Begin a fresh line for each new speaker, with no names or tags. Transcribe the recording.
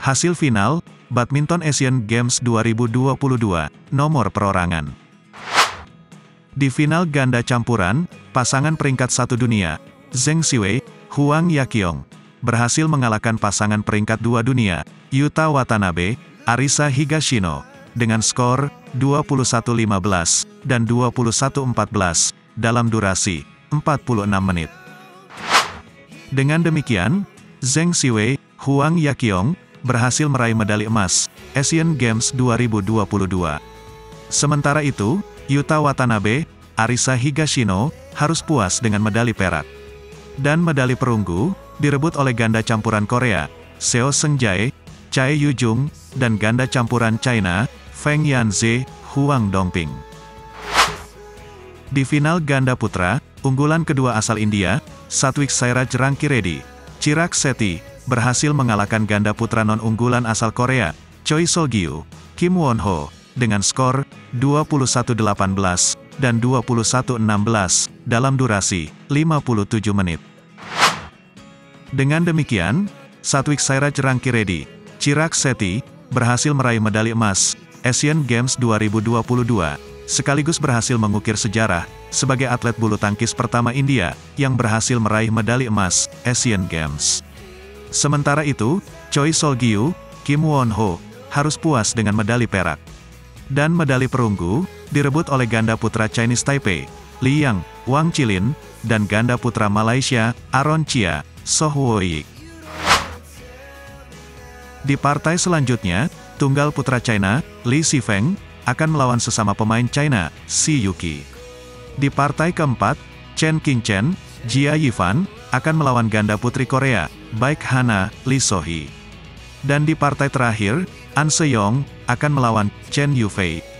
Hasil final, Badminton Asian Games 2022, nomor perorangan. Di final ganda campuran, pasangan peringkat 1 dunia, Zheng Siwei, Huang Yaqiong, berhasil mengalahkan pasangan peringkat 2 dunia, Yuta Watanabe, Arisa Higashino, dengan skor 21-15 dan 21-14 dalam durasi 46 menit. Dengan demikian, Zheng Siwei, Huang Yaqiong berhasil meraih medali emas Asian Games 2022. Sementara itu, Yuta Watanabe, Arisa Higashino harus puas dengan medali perak. Dan medali perunggu direbut oleh ganda campuran Korea, Seo Seung-jae, Chae Yu-jung, dan ganda campuran China, Feng Yanze, Huang Dongping. Di final ganda putra, unggulan kedua asal India, Satvik Sairaj Rankireddy, Chirag Shetty, berhasil mengalahkan ganda putra non-unggulan asal Korea, Choi Sol-gyu, Kim Won-ho, dengan skor 21-18 dan 21-16 dalam durasi 57 menit. Dengan demikian, Satvik Sairaj Rankireddy, Chirag Shetty, berhasil meraih medali emas Asian Games 2022, sekaligus berhasil mengukir sejarah sebagai atlet bulu tangkis pertama India yang berhasil meraih medali emas Asian Games. Sementara itu, Choi Sol-gyu, Kim Won-ho, harus puas dengan medali perak. Dan medali perunggu, direbut oleh ganda putra Chinese Taipei, Liang, Wang Chilin, dan ganda putra Malaysia, Aaron Chia, Soh Woyik. Di partai selanjutnya, tunggal putra China, Li Shifeng, akan melawan sesama pemain China, Shi Yuqi. Di partai keempat, Chen Qingchen, Jia Yifan, akan melawan ganda putri Korea, Baek Hana, Lee So-hee. Dan di partai terakhir, An Se-yong, akan melawan Chen Yufei.